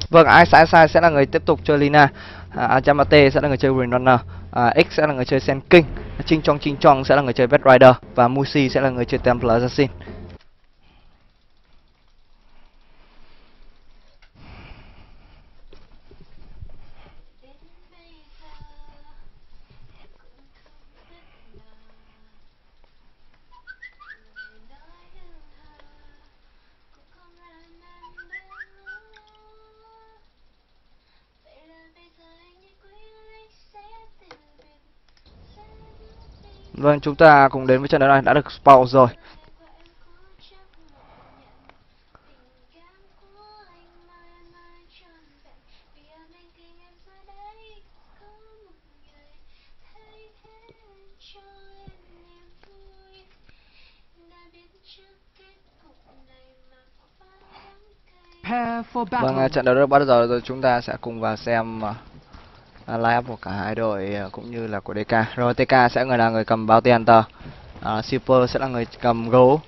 Vâng, Sai sẽ là người tiếp tục chơi Lina, Yamate sẽ là người chơi Green Runner, X sẽ là người chơi Sen King, Ching Chong sẽ là người chơi Bad Rider và Musi sẽ là người chơi Templar Assassin. Vâng, chúng ta cùng đến với trận đấu này đã được spawn rồi. Vâng, trận đấu đã bắt đầu rồi, chúng ta sẽ cùng vào xem line-up của cả hai đội cũng như là của DK. Rồi TK sẽ là người cầm Bounty Hunter, Super sẽ là người cầm gấu,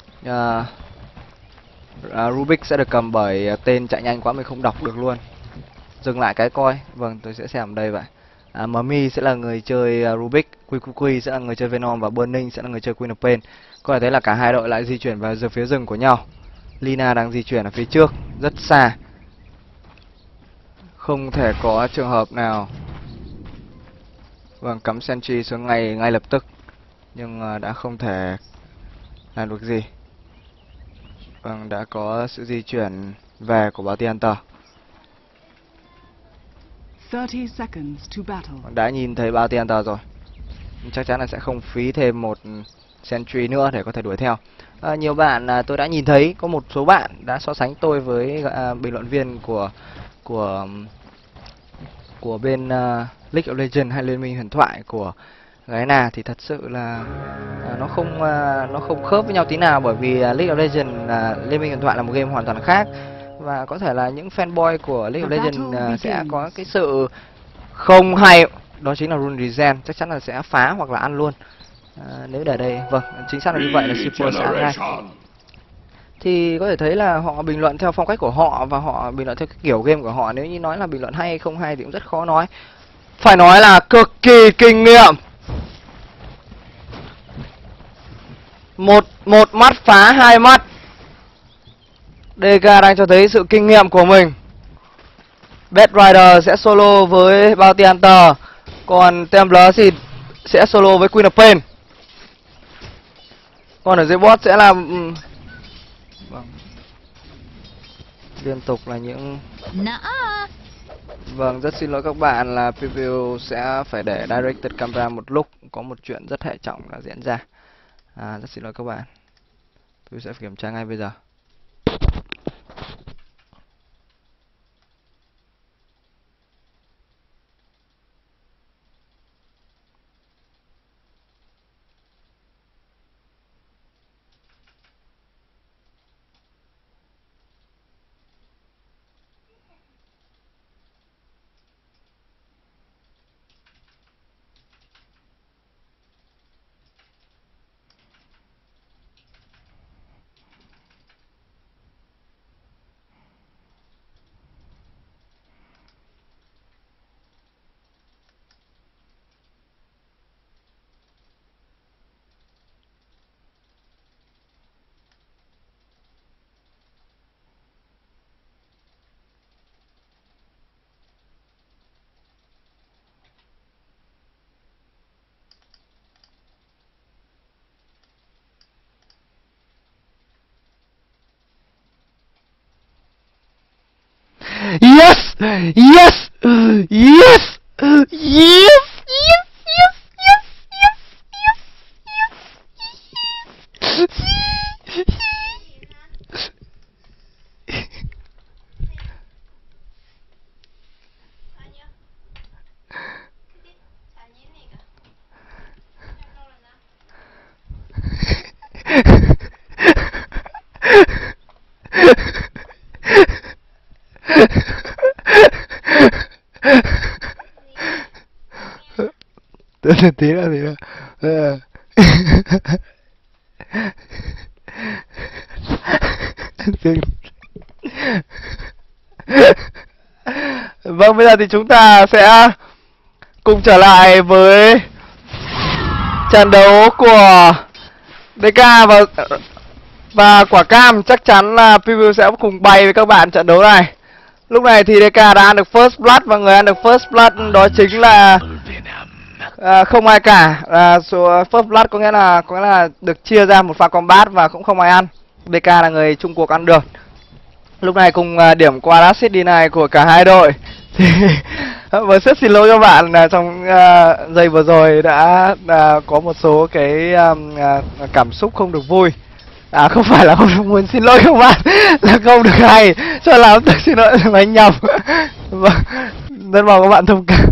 Rubik sẽ được cầm bởi tên chạy nhanh quá mình không đọc được luôn. Dừng lại cái coi. Vâng, tôi sẽ xem ở đây vậy. Mami sẽ là người chơi Rubik, Quy sẽ là người chơi Venom và Burning sẽ là người chơi Queen of Pain. Có thể thấy là cả hai đội lại di chuyển vào phía rừng của nhau. Lina đang di chuyển ở phía trước, rất xa. Không thể có trường hợp nào. Vâng, cắm sentry xuống ngay lập tức, nhưng đã không thể làm được gì. Vâng, đã có sự di chuyển về của Bounty Hunter. 30 seconds to battle. Đã nhìn thấy Bounty Hunter rồi, chắc chắn là sẽ không phí thêm một sentry nữa để có thể đuổi theo. Nhiều bạn tôi đã nhìn thấy, có một số bạn đã so sánh tôi với bình luận viên của bên League of Legends hay Liên minh huyền thoại của Garena, thì thật sự là nó không khớp với nhau tí nào, bởi vì League of Legends, Liên minh huyền thoại là một game hoàn toàn khác, và có thể là những fanboy của League of Legends sẽ có cái sự không hay, đó chính là rune regen, chắc chắn là sẽ phá hoặc là ăn luôn. Nếu để đây, vâng, chính xác là như vậy, là Super sẽ ăn ngay. Thì có thể thấy là họ bình luận theo phong cách của họ và họ bình luận theo cái kiểu game của họ. Nếu như nói là bình luận hay hay không hay thì cũng rất khó nói. Phải nói là cực kỳ kinh nghiệm. Một mắt phá hai mắt. DK đang cho thấy sự kinh nghiệm của mình. Bad Rider sẽ solo với Bounty Hunter, còn Templar thì sẽ solo với Queen of Pain. Còn ở dưới bot sẽ là vâng, liên tục là những vâng, rất xin lỗi các bạn là PVO sẽ phải để directed camera một lúc, có một chuyện rất hệ trọng đã diễn ra. Rất xin lỗi các bạn, tôi sẽ kiểm tra ngay bây giờ. Yes! Yes! Yes! Yes! Yes! Yes! Yes! Yes! Yes! Tí nữa. Vâng, bây giờ thì chúng ta sẽ cùng trở lại với trận đấu của DK và quả cam. Chắc chắn là preview sẽ cùng bày với các bạn trận đấu này. Lúc này thì DK đã ăn được First Blood, và người ăn được First Blood đó chính là không ai cả. Số First Blood có nghĩa là được chia ra một pha combat và cũng không ai ăn. DK là người chung cuộc ăn được. Lúc này cùng điểm qua Acid Deny của cả hai đội thì với rất xin lỗi cho bạn là trong giây vừa rồi đã có một số cái cảm xúc không được vui. Không phải là không được muốn xin lỗi các bạn, là không được hay cho làm tôi xin lỗi mà anh nhầm. Vâng, rất mong các bạn thông cảm.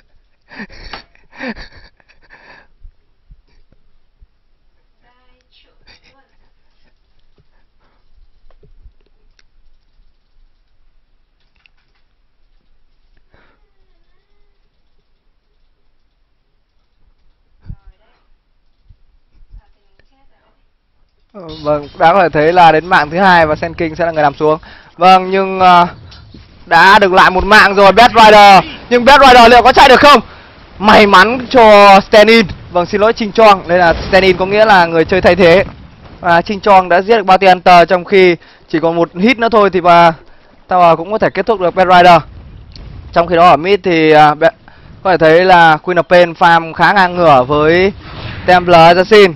Vâng, đã có thể thấy là đến mạng thứ hai và Sen King sẽ là người nằm xuống. Vâng, nhưng đã được lại một mạng rồi Bad Rider. Nhưng Bad Rider liệu có chạy được không? May mắn cho Stand-in. Vâng, xin lỗi Ching Chong. Đây là Stand-in có nghĩa là người chơi thay thế. Và Ching Chong đã giết được Bounty Hunter, trong khi chỉ còn một hit nữa thôi thì Tower cũng có thể kết thúc được Bad Rider. Trong khi đó ở mid thì có thể thấy là Queen of Pain farm khá ngang ngửa với Templar Assassin.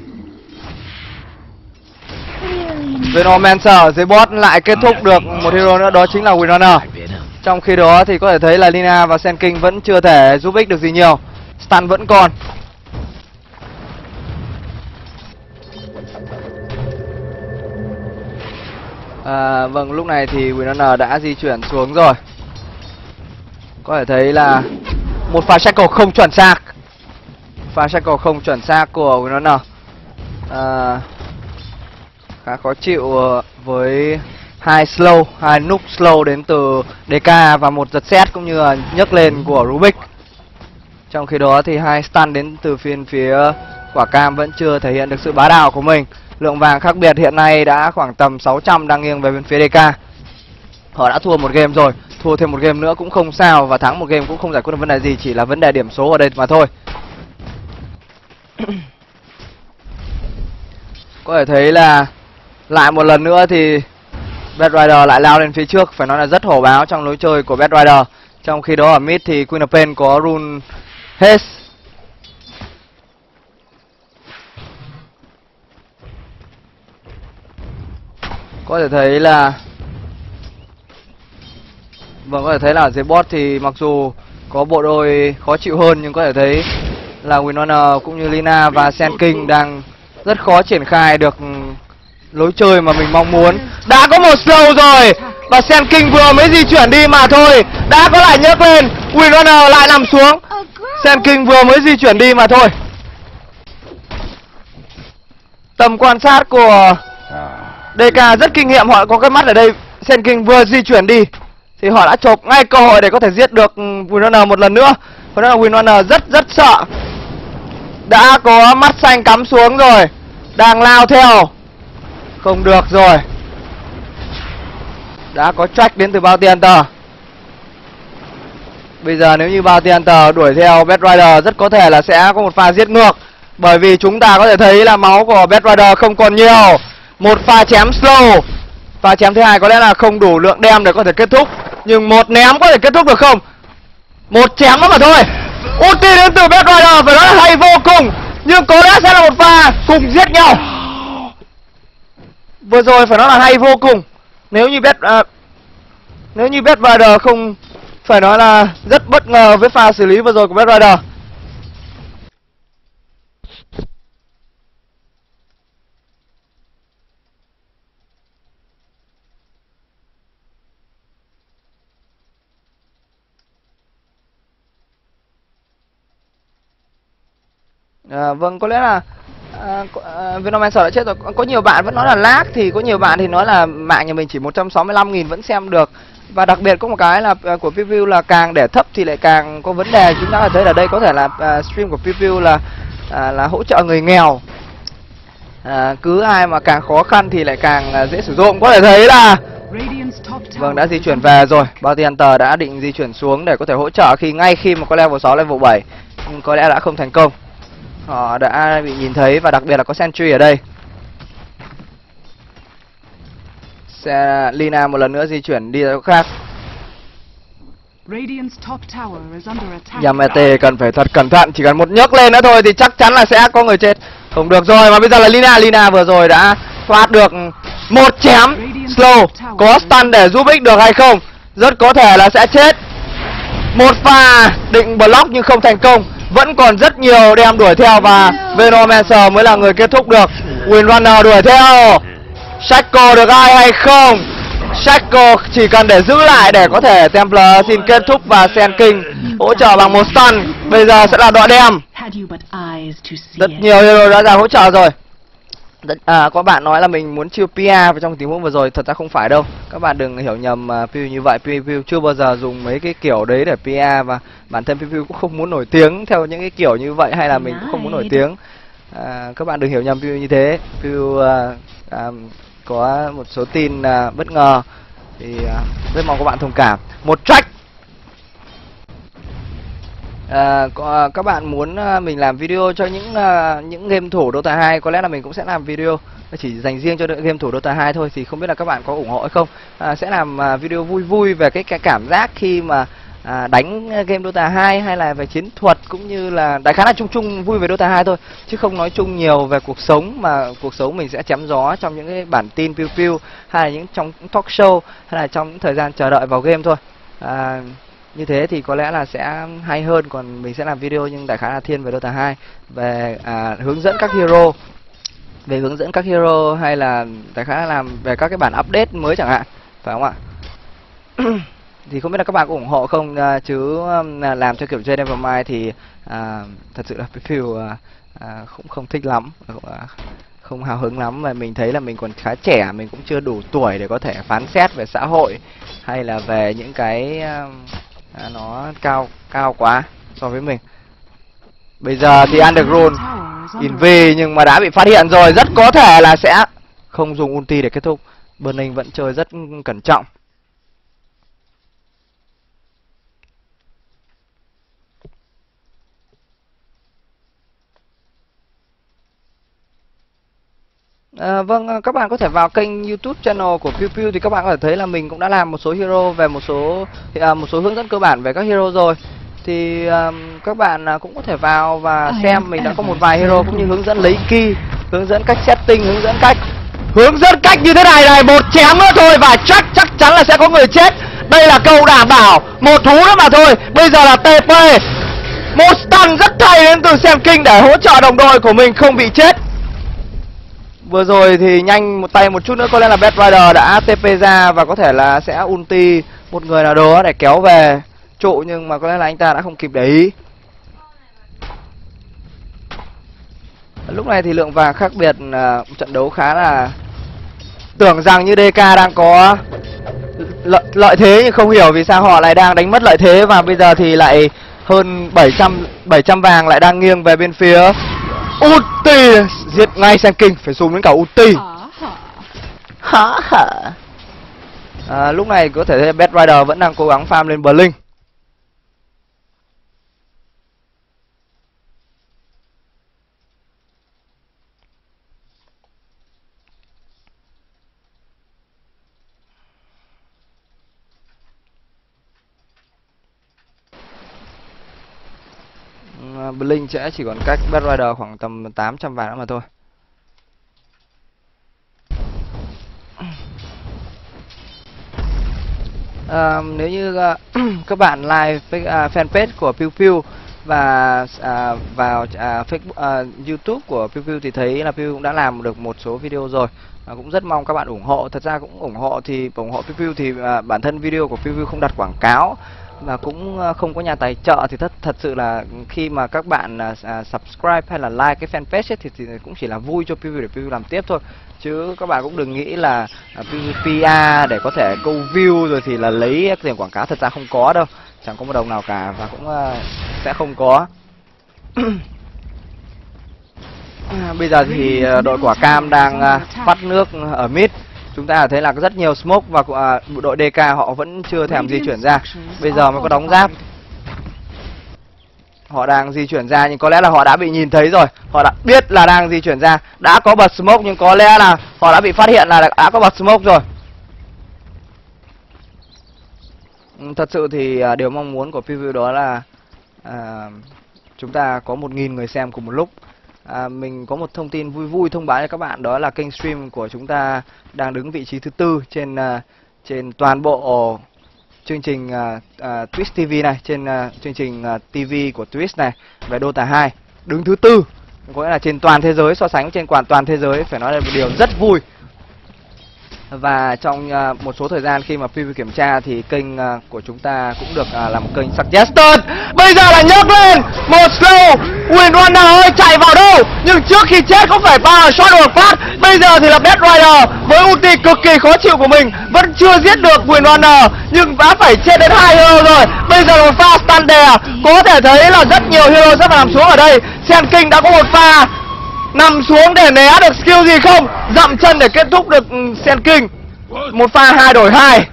Venomancer dưới bot lại kết thúc được một hero nữa, đó chính là Windrunner. Trong khi đó thì có thể thấy là Lina và Sen King vẫn chưa thể giúp ích được gì nhiều. Stun vẫn còn. Vâng, lúc này thì Windrunner đã di chuyển xuống rồi. Có thể thấy là một pha shackle không chuẩn xác. Pha shackle không chuẩn xác của Windrunner. Khá khó chịu với hai noob slow đến từ DK và một giật xét cũng như là nhấc lên của Rubik. Trong khi đó thì hai stun đến từ phía quả cam vẫn chưa thể hiện được sự bá đạo của mình. Lượng vàng khác biệt hiện nay đã khoảng tầm 600 đang nghiêng về bên phía DK. Họ đã thua một game rồi, thua thêm một game nữa cũng không sao, và thắng một game cũng không giải quyết được vấn đề gì, chỉ là vấn đề điểm số ở đây mà thôi. Có thể thấy là lại một lần nữa thì Bad Rider lại lao lên phía trước, phải nói là rất hổ báo trong lối chơi của Bad Rider. Trong khi đó ở mid thì Queen of Pain có rune haste. Có thể thấy là vâng, có thể thấy là ở dưới bot thì mặc dù có bộ đôi khó chịu hơn, nhưng có thể thấy là Windrunner cũng như Lina và Sen King đang rất khó triển khai được lối chơi mà mình mong muốn. Đã có một slow rồi và Sen King vừa mới di chuyển đi mà thôi, đã có lại nhấc lên. Windrunner lại nằm xuống. Sen King vừa mới di chuyển đi mà thôi. Tầm quan sát của DK rất kinh nghiệm, họ có cái mắt ở đây. Sen King vừa di chuyển đi thì họ đã chộp ngay cơ hội để có thể giết được Windrunner một lần nữa. Và đó là Windrunner rất sợ. Đã có mắt xanh cắm xuống rồi, đang lao theo. Không được rồi. Đã có track đến từ Bounty Hunter. Bây giờ nếu như Bounty Hunter đuổi theo Bad Rider, rất có thể là sẽ có một pha giết ngược. Bởi vì chúng ta có thể thấy là máu của Bad Rider không còn nhiều. Một pha chém slow. Pha chém thứ hai có lẽ là không đủ lượng đem để có thể kết thúc, nhưng một ném có thể kết thúc được không? Một chém nữa mà thôi. Ulti đến từ Bad Rider phải nói là hay vô cùng, nhưng có lẽ sẽ là một pha cùng giết nhau. Vừa rồi phải nói là hay vô cùng. Nếu như Bad Rider không, phải nói là rất bất ngờ với pha xử lý vừa rồi của Bad Rider. Vâng, có lẽ là Venomancer đã chết rồi. Có nhiều bạn vẫn nói là lag, thì có nhiều bạn thì nói là mạng nhà mình chỉ 165.000 vẫn xem được. Và đặc biệt có một cái là của preview là càng để thấp thì lại càng có vấn đề. Chúng ta có thấy là đây có thể là stream của preview là hỗ trợ người nghèo. Cứ ai mà càng khó khăn thì lại càng dễ sử dụng. Có thể thấy là Radiant's top tower Vâng, đã di is chuyển under về rồi. Bounty Hunter đã định di chuyển xuống để có thể hỗ trợ ngay khi mà có level 6, level 7. Nhưng có lẽ đã không thành công. Họ đã bị nhìn thấy và đặc biệt là có Sentry ở đây. Lina một lần nữa di chuyển đi ra chỗ khác. Radiant's top tower is under attack. Yamete cần phải thật cẩn thận, chỉ cần một nhấc lên nữa thôi thì chắc chắn là sẽ có người chết. Không được rồi, mà bây giờ là Lina vừa rồi đã thoát được một chém slow. Có stun để giúp ích được hay không? Rất có thể là sẽ chết. Một pha định block nhưng không thành công. Vẫn còn rất nhiều đem đuổi theo và Venomancer mới là người kết thúc được. Windrunner đuổi theo. Shackle được ai hay không? Shackle chỉ cần để giữ lại để có thể Templar xin kết thúc và Sand King hỗ trợ bằng một stun. Bây giờ sẽ là đoạn đem. Rất nhiều hero đã ra hỗ trợ rồi. Có bạn nói là mình muốn chiêu PA trong tình huống vừa rồi, thật ra không phải đâu. Các bạn đừng hiểu nhầm Pew như vậy. Pew chưa bao giờ dùng mấy cái kiểu đấy để PA, và bản thân Pew cũng không muốn nổi tiếng theo những cái kiểu như vậy, hay là mình cũng không muốn nổi tiếng. Các bạn đừng hiểu nhầm Pew như thế. Pew có một số tin bất ngờ thì rất mong các bạn thông cảm. Một track. Các bạn muốn mình làm video cho những game thủ Dota 2, có lẽ là mình cũng sẽ làm video chỉ dành riêng cho game thủ Dota 2 thôi, thì không biết là các bạn có ủng hộ hay không. Sẽ làm video vui vui về cái cảm giác khi mà đánh game Dota 2, hay là về chiến thuật, cũng như là đại khái là chung vui về Dota 2 thôi, chứ không nói chung nhiều về cuộc sống, mà cuộc sống mình sẽ chém gió trong những cái bản tin Pew hay là những trong talk show, hay là trong những thời gian chờ đợi vào game thôi. Như thế thì có lẽ là sẽ hay hơn. Còn mình sẽ làm video nhưng đại khái là thiên về Dota 2, về hướng dẫn các hero, hay là đại khái là làm về các cái bản update mới chẳng hạn, phải không ạ? Thì không biết là các bạn có ủng hộ không, chứ làm theo kiểu chơi Nevermind thì thật sự là Pew cũng không thích lắm, không hào hứng lắm. Và mình thấy là mình còn khá trẻ, mình cũng chưa đủ tuổi để có thể phán xét về xã hội, hay là về những cái nó cao quá so với mình. Bây giờ thì Underground Invi nhưng mà đã bị phát hiện rồi, rất có thể là sẽ không dùng ulti để kết thúc. Burning vẫn chơi rất cẩn trọng. Vâng, các bạn có thể vào kênh YouTube channel của Pew thì các bạn có thể thấy là mình cũng đã làm một số hero về một số hướng dẫn cơ bản về các hero rồi. Thì các bạn cũng có thể vào và xem, mình đã có một vài hero cũng như hướng dẫn lấy key, hướng dẫn cách setting, hướng dẫn cách như thế này, một chém nữa thôi và chắc chắn là sẽ có người chết. Đây là câu đảm bảo, một thú nữa mà thôi. Bây giờ là TP, một stun rất hay đến từ Sand King để hỗ trợ đồng đội của mình không bị chết. Vừa rồi thì nhanh một tay một chút nữa, có lẽ là Bad Rider đã TP ra và có thể là sẽ ulti một người nào đó để kéo về trụ, nhưng mà có lẽ là anh ta đã không kịp để ý. Lúc này thì lượng vàng khác biệt, trận đấu khá là, tưởng rằng như DK đang có lợi thế nhưng không hiểu vì sao họ lại đang đánh mất lợi thế, và bây giờ thì lại hơn 700 vàng lại đang nghiêng về bên phía ulti, giết ngay Sand King, phải dùng đến cả ulti. Lúc này có thể thấy Bad Rider vẫn đang cố gắng farm lên Blink. Blink sẽ chỉ còn cách Bad Rider khoảng tầm 800 vàng nữa mà thôi. Nếu như các bạn like fanpage của Pew và vào Facebook, YouTube của Pew thì thấy là Pew cũng đã làm được một số video rồi. Cũng rất mong các bạn ủng hộ. Thật ra cũng ủng hộ Pew thì bản thân video của Pew không đặt quảng cáo và cũng không có nhà tài trợ, thì thật sự là khi mà các bạn subscribe hay là like cái fanpage ấy, thì cũng chỉ là vui cho Pew để Pew làm tiếp thôi, chứ các bạn cũng đừng nghĩ là PvPA để có thể câu view rồi thì là lấy tiền quảng cáo. Thật ra không có đâu, chẳng có một đồng nào cả, và cũng sẽ không có. Bây giờ thì đội quả cam đang bắt nước ở mid. Chúng ta thấy là rất nhiều smoke và bộ đội DK họ vẫn chưa thèm di chuyển ra. Bây giờ mới có đóng giáp. Họ đang di chuyển ra nhưng có lẽ là họ đã bị nhìn thấy rồi. Họ đã biết là đang di chuyển ra. Đã có bật smoke nhưng có lẽ là họ đã bị phát hiện là đã có bật smoke rồi. Thật sự thì điều mong muốn của preview đó là chúng ta có 1.000 người xem cùng một lúc. Mình có một thông tin vui vui thông báo cho các bạn, đó là kênh stream của chúng ta đang đứng vị trí thứ 4 trên toàn bộ chương trình Twitch TV này, trên chương trình TV của Twitch này về Dota 2, đứng thứ 4, có nghĩa là trên toàn thế giới, so sánh trên toàn thế giới, phải nói là một điều rất vui. Và trong một số thời gian khi mà preview kiểm tra thì kênh của chúng ta cũng được làm một kênh suggested. Bây giờ là nhấc lên một slow Windrunner ơi, chạy vào đâu, nhưng trước khi chết cũng phải power shot một phát. Bây giờ thì là Bad Rider với ulti cực kỳ khó chịu của mình vẫn chưa giết được Windrunner, nhưng đã phải chết đến 2 hero rồi. Bây giờ là một pha stun đè, có thể thấy là rất nhiều hero sẽ phải nằm xuống ở đây. Sen King đã có một pha nằm xuống để né được skill gì không, dậm chân để kết thúc được Sen King. Một pha 2 đổi 2.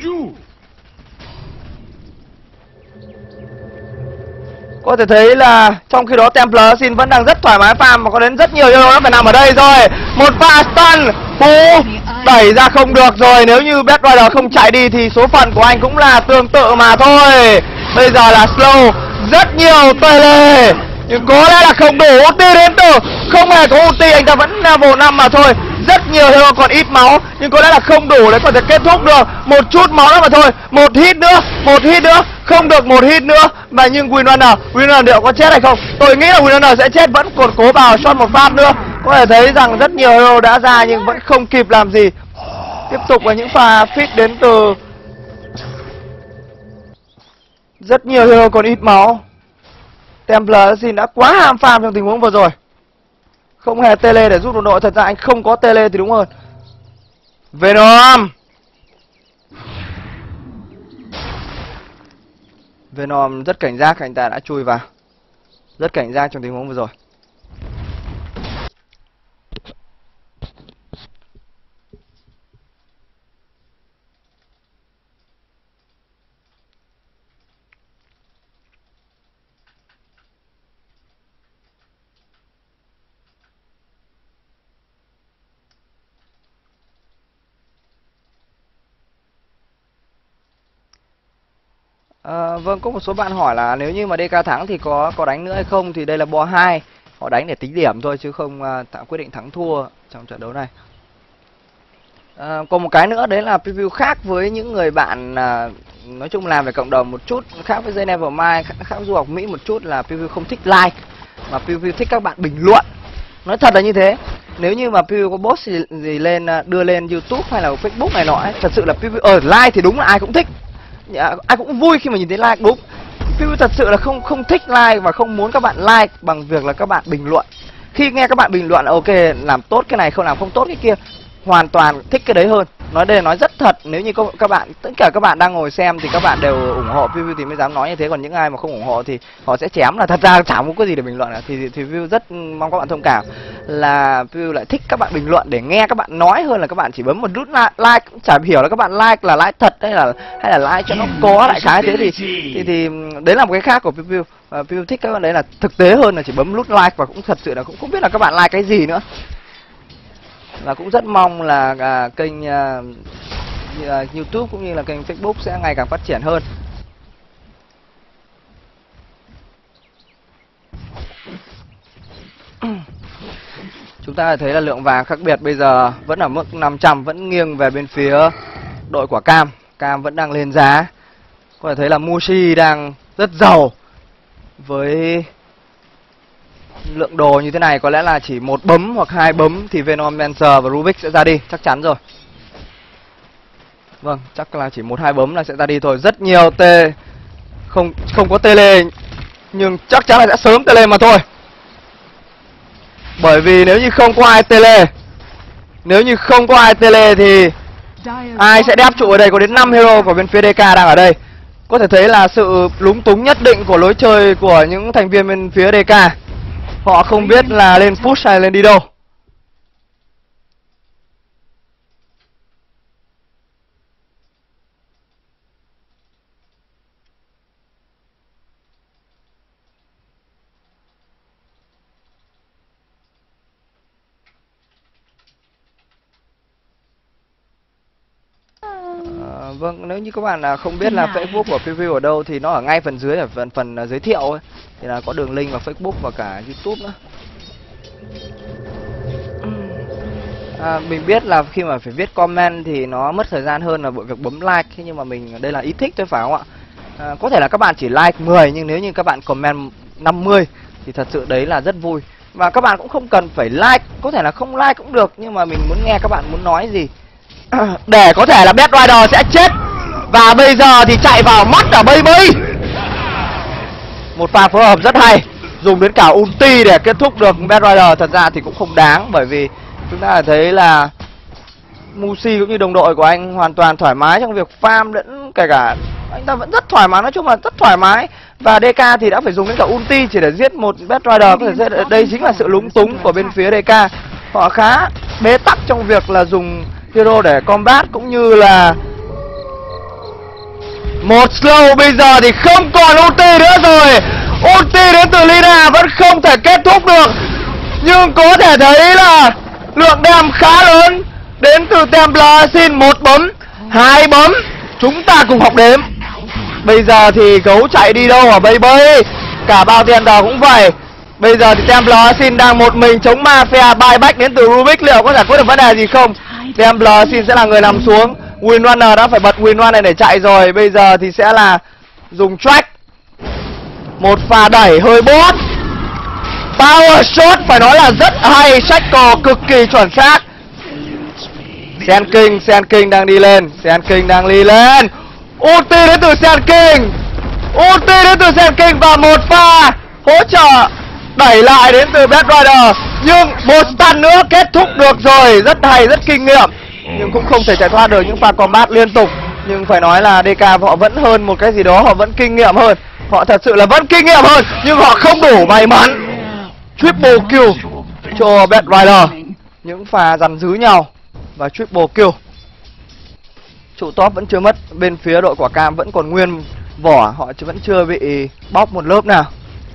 Có thể thấy là trong khi đó Templar Sin vẫn đang rất thoải mái farm, mà có đến rất nhiều hero nó phải nằm ở đây rồi. Một pha stun, Phú đẩy ra không được rồi. Nếu như Bad Rider không chạy đi thì số phận của anh cũng là tương tự mà thôi. Bây giờ là slow, rất nhiều tele, nhưng có lẽ là không đủ ulti đến từ, không hề có ulti, anh ta vẫn level 5 mà thôi. Rất nhiều hero còn ít máu, nhưng có lẽ là không đủ để có thể kết thúc được. Một chút máu nữa mà thôi, một hit nữa, không được một hit nữa. Và nhưng Windrunner liệu có chết hay không? Tôi nghĩ là Windrunner sẽ chết, vẫn còn cố vào shot một phát nữa. Có thể thấy rằng rất nhiều hero đã ra nhưng vẫn không kịp làm gì. Tiếp tục là những pha pick đến từ rất nhiều hero còn ít máu. Templar Sin đã quá ham farm trong tình huống vừa rồi, không hề tele để giúp đồng đội. Thật ra anh không có tele thì đúng hơn. Venom rất cảnh giác, anh ta đã chui vào, rất cảnh giác trong tình huống vừa rồi. Vâng, có một số bạn hỏi là nếu như mà DK thắng thì có đánh nữa hay không, thì đây là bo 2, họ đánh để tính điểm thôi chứ không tạo quyết định thắng thua trong trận đấu này. Còn một cái nữa đấy là preview khác với những người bạn nói chung làm về cộng đồng một chút, khác với Nevermind, khác với du học Mỹ một chút, là preview không thích like mà preview thích các bạn bình luận. Nói thật là như thế. Nếu như mà preview có post gì lên đưa lên YouTube hay là Facebook này nọ ấy, thật sự là preview like thì đúng là ai cũng thích, ai cũng vui khi mà nhìn thấy like, đúng. Preview thật sự là không thích like và không muốn các bạn like bằng việc là các bạn bình luận. Khi nghe các bạn bình luận là ok, làm tốt cái này, không làm không tốt cái kia, hoàn toàn thích cái đấy hơn. Nói đây là nói rất thật, nếu như các bạn, tất cả các bạn đang ngồi xem thì các bạn đều ủng hộ preview thì mới dám nói như thế, còn những ai mà không ủng hộ thì họ sẽ chém là thật ra chẳng có gì để bình luận cả. Thì preview rất mong các bạn thông cảm là preview lại thích các bạn bình luận để nghe các bạn nói hơn là các bạn chỉ bấm một nút like. Cũng chả hiểu là các bạn like là like thật hay là like cho nó có đại khái thế. Thì đấy là một cái khác của preview. Preview thích các bạn đấy là thực tế hơn là chỉ bấm nút like, và cũng thật sự là cũng không biết là các bạn like cái gì nữa. Và cũng rất mong là kênh YouTube cũng như là kênh Facebook sẽ ngày càng phát triển hơn. Chúng ta thấy là lượng vàng khác biệt bây giờ vẫn ở mức 500, vẫn nghiêng về bên phía đội của Cam. Cam vẫn đang lên giá. Có thể thấy là Mushi đang rất giàu. Với lượng đồ như thế này có lẽ là chỉ một bấm hoặc hai bấm thì Venomancer và Rubik sẽ ra đi, chắc chắn rồi. Vâng, chắc là chỉ một hai bấm là sẽ ra đi thôi. Rất nhiều không có tele, nhưng chắc chắn là sẽ sớm tele mà thôi. Bởi vì nếu như không có ai tele, thì ai sẽ đép trụ ở đây? Có đến 5 hero của bên phía DK đang ở đây. Có thể thấy là sự lúng túng nhất định của lối chơi của những thành viên bên phía DK. Họ không biết là lên push hay lên đi đâu. Vâng, nếu như các bạn không biết là Facebook của PvP ở đâu thì nó ở ngay phần dưới, ở phần giới thiệu ấy. Thì là có đường link vào Facebook và cả YouTube nữa. Mình biết là khi mà phải viết comment thì nó mất thời gian hơn là bởi việc bấm like, nhưng mà mình đây là ý thích thôi, phải không ạ? Có thể là các bạn chỉ like 10, nhưng nếu như các bạn comment 50 thì thật sự đấy là rất vui. Và các bạn cũng không cần phải like, có thể là không like cũng được, nhưng mà mình muốn nghe các bạn muốn nói gì. Để có thể là Bad Rider sẽ chết. Và bây giờ thì chạy vào mắt ở Baby. Một pha phối hợp rất hay, dùng đến cả ulti để kết thúc được Bad Rider. Thật ra thì cũng không đáng, bởi vì chúng ta thấy là Musi cũng như đồng đội của anh hoàn toàn thoải mái trong việc farm, lẫn kể cả anh ta vẫn rất thoải mái, nói chung là rất thoải mái. Và DK thì đã phải dùng đến cả ulti chỉ để giết một Bad Rider. Có thể giết, đây chính là sự lúng túng của bên phía DK. Họ khá bế tắc trong việc là dùng hero để combat, cũng như là một slow bây giờ thì không còn ulti nữa rồi. Ulti đến từ Lina vẫn không thể kết thúc được, nhưng có thể thấy là lượng đam khá lớn đến từ Templar. Xin một bấm, hai bấm, chúng ta cùng học đếm. Bây giờ thì gấu chạy đi đâu hả Baby? Cả bao tiền đỏ cũng vậy. Bây giờ thì Templar xin đang một mình chống Mafia. Buyback đến từ Rubik liệu có giải quyết được vấn đề gì không? Templar xin sẽ là người nằm xuống. Windrunner đã phải bật Windrunner này để chạy rồi. Bây giờ thì sẽ là dùng track. Một pha đẩy hơi bot. Power shot phải nói là rất hay. Shackle cực kỳ chuẩn xác. Sen King đang đi lên. Sen King đang đi lên. Ulti đến từ Sen King. Ulti đến từ Sen King. Và một pha hỗ trợ đẩy lại đến từ Bad Rider. Nhưng một stun nữa kết thúc được rồi. Rất hay, rất kinh nghiệm, nhưng cũng không thể chạy thoát được những pha combat liên tục. Nhưng phải nói là DK họ vẫn hơn một cái gì đó, họ vẫn kinh nghiệm hơn. Họ thật sự là vẫn kinh nghiệm hơn, nhưng họ không đủ may mắn. Triple kill cho Bad Rider. Những pha dằn dứ nhau và triple kill. Trụ top vẫn chưa mất. Bên phía đội quả cam vẫn còn nguyên vỏ, họ vẫn chưa bị bóc một lớp nào.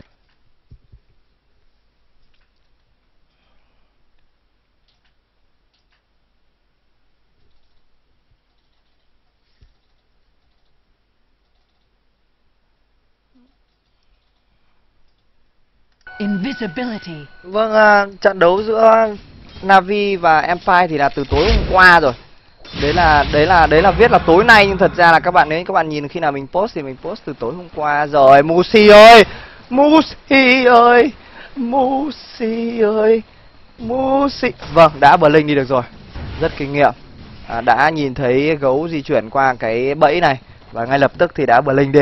Invisibility. Vâng, trận đấu giữa Na'Vi và Empire thì là từ tối hôm qua rồi. Đấy là viết là tối nay, nhưng thật ra là các bạn, nếu các bạn nhìn khi nào mình post thì mình post từ tối hôm qua rồi. Musi ơi, Musi ơi, Musi ơi, Musi. Vâng, đã Blink đi được rồi. Rất kinh nghiệm. Đã nhìn thấy gấu di chuyển qua cái bẫy này và ngay lập tức thì đã Blink đi.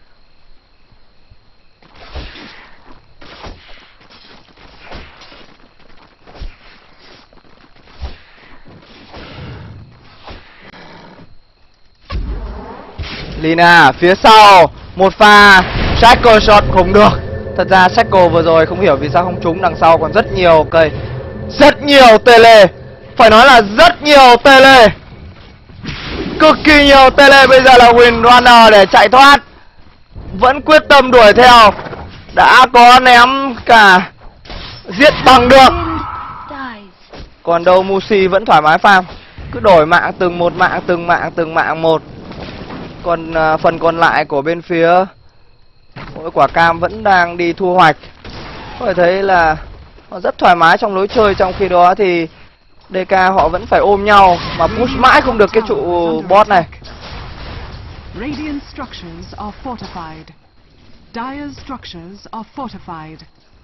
Lina phía sau, một pha Shackle shot không được. Thật ra Shackle vừa rồi không hiểu vì sao không trúng, đằng sau còn rất nhiều cây. Rất nhiều tele. Phải nói là rất nhiều tele. Cực kỳ nhiều tele. Bây giờ là Windrunner để chạy thoát. Vẫn quyết tâm đuổi theo. Đã có ném cả giết bằng được. Còn đâu Musi vẫn thoải mái farm. Cứ đổi mạng từng một mạng, từng mạng một. Còn phần còn lại của bên phía mỗi quả cam vẫn đang đi thu hoạch. Có thể thấy là họ rất thoải mái trong lối chơi. Trong khi đó thì DK họ vẫn phải ôm nhau mà push mãi không được cái trụ bot này. Radiant structures are fortified. Dire's structures are fortified.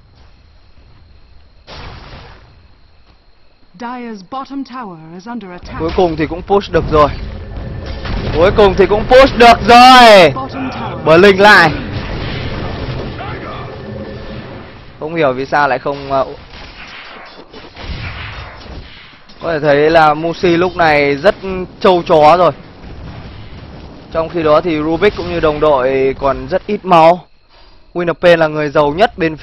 Dire's bottom tower is under attack. Cuối cùng thì cũng push được rồi. Blink lại. Không hiểu vì sao lại không. Có thể thấy là Musi lúc này rất trâu chó rồi. Trong khi đó thì Rubik cũng như đồng đội còn rất ít máu. Winnerpain là người giàu nhất bên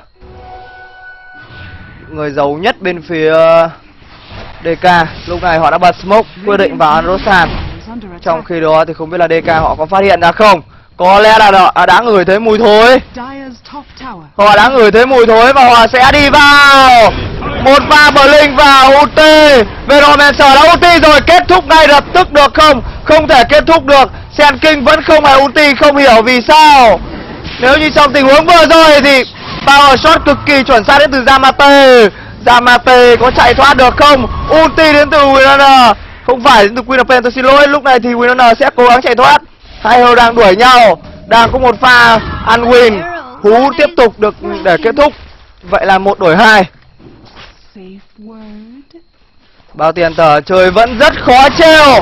phía DK. Lúc này họ đã bật smoke quyết định vào Androsan. Trong khi đó thì không biết là DK họ có phát hiện ra không. Có lẽ là đã ngửi thấy mùi thối. Họ đã ngửi thấy mùi thối và họ sẽ đi vào. Một pha Blink vào ulti. Veromancer đã ulti rồi, kết thúc ngay lập tức được không? không thể kết thúc được. Sen King vẫn không hề ulti, không hiểu vì sao. Nếu như trong tình huống vừa rồi thì power shot cực kỳ chuẩn xác đến từ Yamate. Yamate có chạy thoát được không? Ulti đến từ Winner, không phải đến từ Queen of Pain, tôi xin lỗi. Lúc này thì Winner sẽ cố gắng chạy thoát. Hai hero đang đuổi nhau, đang có một pha ăn win. Hú tiếp tục được để kết thúc. Vậy là 1 đổi 2. Safe word. Bao tiền tờ chơi vẫn rất khó chịu,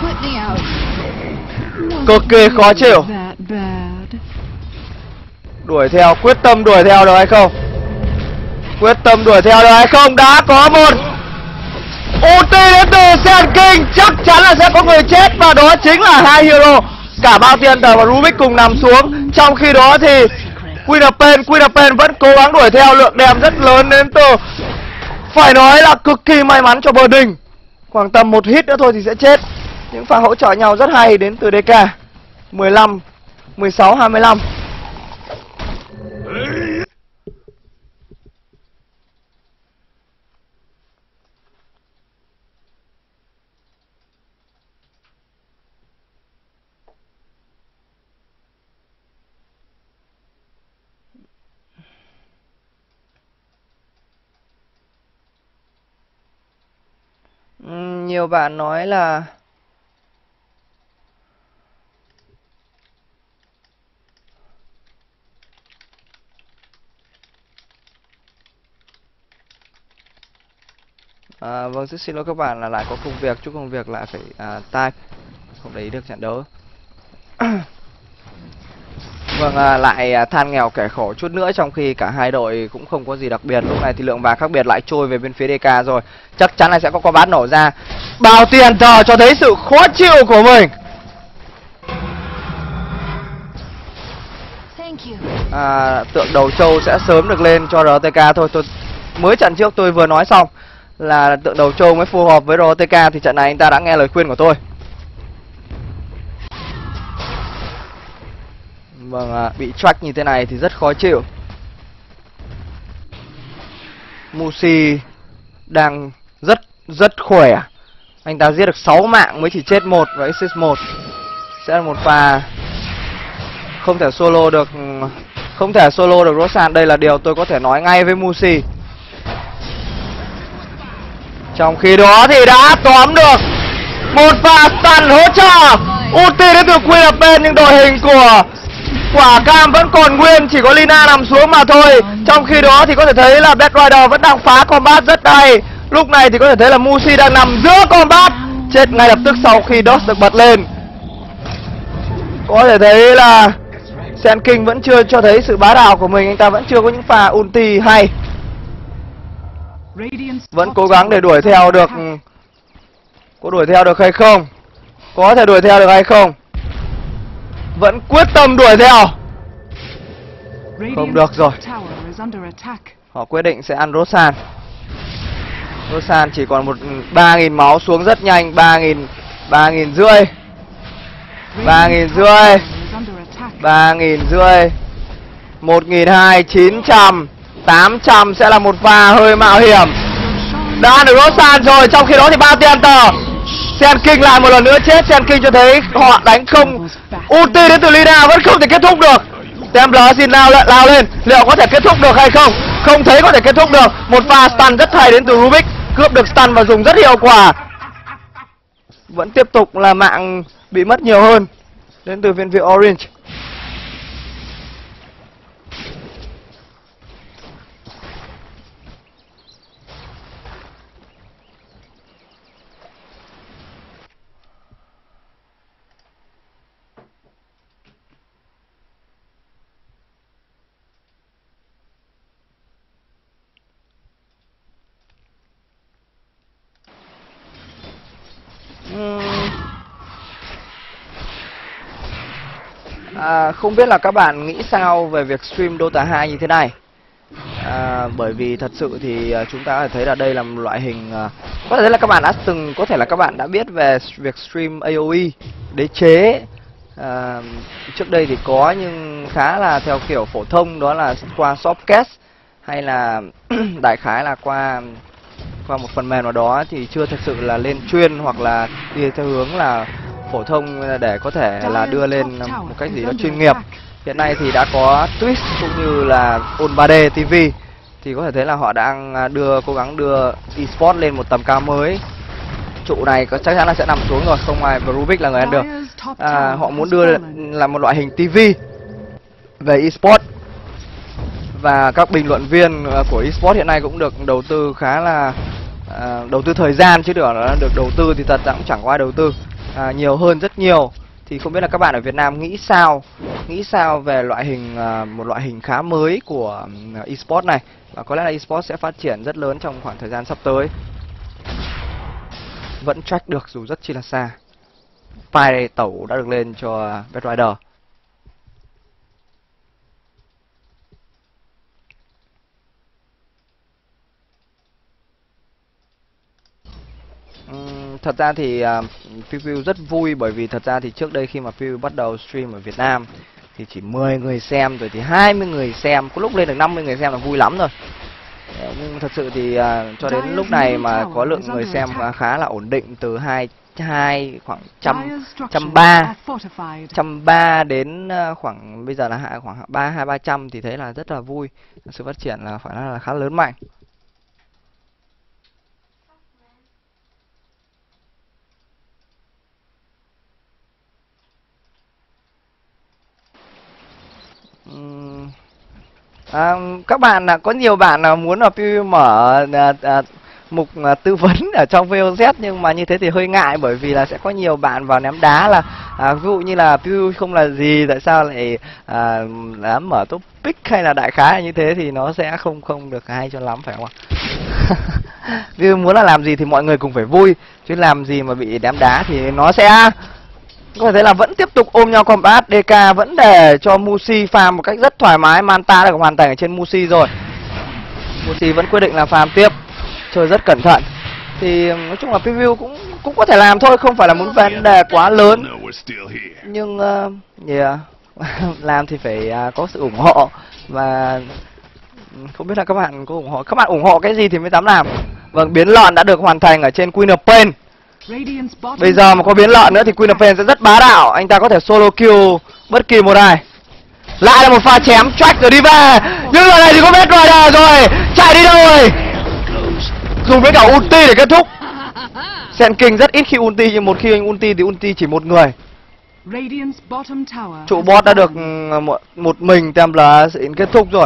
cực kỳ khó chịu. That bad. Đuổi theo, quyết tâm đuổi theo được hay không? Quyết tâm đuổi theo được hay không? Đã có một ulti đến từ Sen King, chắc chắn là sẽ có người chết, và đó chính là hai hero. Cả Bao Tiền Tờ và Rubik cùng nằm xuống. Trong khi đó thì Queen of Pain vẫn cố gắng đuổi theo, lượng đèm rất lớn đến từ, phải nói là cực kỳ may mắn cho bờ đình. Khoảng tầm 1 hit nữa thôi thì sẽ chết. Những pha hỗ trợ nhau rất hay đến từ DK. 15, 16, 25. Nhiều bạn nói là vâng, rất xin lỗi các bạn là lại có công việc, chút công việc lại phải type, không để ý được trận đấu. Vâng, lại than nghèo kẻ khổ chút nữa, trong khi cả hai đội cũng không có gì đặc biệt. Lúc này thì lượng vàng khác biệt lại trôi về bên phía DK rồi. Chắc chắn là sẽ có con bát nổ ra. Bao Tiền Tờ cho thấy sự khó chịu của mình. Tượng đầu trâu sẽ sớm được lên cho RTK thôi. Tôi mới trận trước tôi vừa nói xong là tượng đầu trâu mới phù hợp với RTK, thì trận này anh ta đã nghe lời khuyên của tôi. Vâng, bị track như thế này thì rất khó chịu. Musi đang rất khỏe. Anh ta giết được 6 mạng mới chỉ chết 1 và assist 1. Sẽ là một pha không thể solo được Roshan. Đây là điều tôi có thể nói ngay với Musi. Trong khi đó thì đã tóm được một pha stun hỗ trợ. Ulti đến từ Queen of Pain, nhưng đội hình của quả cam vẫn còn nguyên, chỉ có Lina nằm xuống mà thôi. Trong khi đó thì có thể thấy là Bad Rider vẫn đang phá combat rất hay. Lúc này thì có thể thấy là Musi đang nằm giữa combat, chết ngay lập tức sau khi Dodge được bật lên. Có thể thấy là Sen King vẫn chưa cho thấy sự bá đạo của mình, anh ta vẫn chưa có những pha ulti hay. Vẫn cố gắng để đuổi theo được. Có đuổi theo được hay không? Có thể đuổi theo được hay không? Vẫn quyết tâm đuổi theo. Không được rồi. Họ quyết định sẽ ăn Roshan. Roshan chỉ còn 3.000 máu, xuống rất nhanh. 3.000 rưỡi. 3.000 rưỡi. 3.000 rưỡi. 1.200, 900, 800 sẽ là một pha hơi mạo hiểm. Đã ăn được Roshan rồi. Trong khi đó thì Bao Tiền Tờ, Sen King lại một lần nữa chết. Sen King cho thấy họ đánh không. Ulti đến từ Lina vẫn không thể kết thúc được. Templar xin lao lên, liệu có thể kết thúc được hay không? Không thấy có thể kết thúc được. Một pha stun rất hay đến từ Rubik, cướp được stun và dùng rất hiệu quả. Vẫn tiếp tục là mạng bị mất nhiều hơn đến từ viên phía Orange. Không biết là các bạn nghĩ sao về việc stream Dota 2 như thế này. Bởi vì thật sự thì chúng ta có thể thấy là đây là một loại hình, có thể là các bạn đã có thể là các bạn đã biết về việc stream AoE đế chế. Trước đây thì có, nhưng khá là theo kiểu phổ thông, đó là qua Shopcast hay là đại khái là qua một phần mềm nào đó, thì chưa thật sự là lên chuyên hoặc là đi theo hướng là phổ thông để có thể là đưa lên một cách gì đó chuyên nghiệp. Hiện nay thì đã có Twitch cũng như là On 3D TV, thì có thể thấy là họ đang cố gắng đưa eSports lên một tầm cao mới. Trụ này chắc chắn là sẽ nằm xuống rồi, không ai Rubik là người ăn được. Họ muốn đưa là một loại hình TV về eSports, và các bình luận viên của eSports hiện nay cũng được đầu tư khá là đầu tư thời gian, chứ được đầu tư thì thật ra cũng chẳng có ai đầu tư nhiều hơn rất nhiều. Thì không biết là các bạn ở Việt Nam nghĩ sao về loại hình một loại hình khá mới của eSports này, và có lẽ là eSports sẽ phát triển rất lớn trong khoảng thời gian sắp tới. Vẫn track được dù rất chi là xa. File tẩu đã được lên cho Betrider. Thật ra thì PewPew rất vui, bởi vì thật ra thì trước đây khi mà PewPew bắt đầu stream ở Việt Nam thì chỉ 10 người xem, rồi thì 20 người xem, có lúc lên được 50 người xem là vui lắm rồi. Nhưng thật sự thì cho đến lúc này mà có lượng người xem khá là ổn định, từ khoảng 130 đến khoảng bây giờ là khoảng 300 thì thấy là rất là vui. Sự phát triển là phải nói là khá lớn mạnh. Các bạn có nhiều bạn muốn là PewPew mở mục tư vấn ở trong VOZ, nhưng mà như thế thì hơi ngại, bởi vì là sẽ có nhiều bạn vào ném đá là ví dụ như là PewPew không là gì, tại sao lại dám mở topic hay là đại khái như thế, thì nó sẽ không được hay cho lắm, phải không ạ? PewPew muốn là làm gì thì mọi người cùng phải vui, chứ làm gì mà bị ném đá thì nó sẽ có thể thấy là vẫn tiếp tục ôm nhau combat. DK vẫn để cho Musi farm một cách rất thoải mái. Manta đã hoàn thành ở trên Musi rồi. Musi vẫn quyết định là farm tiếp, chơi rất cẩn thận. Thì nói chung là PewPew cũng có thể làm thôi, không phải là muốn vấn đề quá lớn. Nhưng làm thì phải có sự ủng hộ, và không biết là các bạn có ủng hộ. Các bạn ủng hộ cái gì thì mới dám làm. Vâng, biến lợn đã được hoàn thành ở trên Queen of Pain. Bây giờ mà có biến lợn nữa thì Queen of Pain sẽ rất bá đạo. Anh ta có thể solo kill bất kỳ một ai. Lại là một pha chém, track rồi đi về. Nhưng lần này thì có Betrider rồi. Chạy đi đâu rồi? Dùng với cả ulti để kết thúc. Sen King rất ít khi ulti, nhưng một khi anh ulti thì ulti chỉ một người. Trụ bot đã được một mình Templar kết thúc rồi.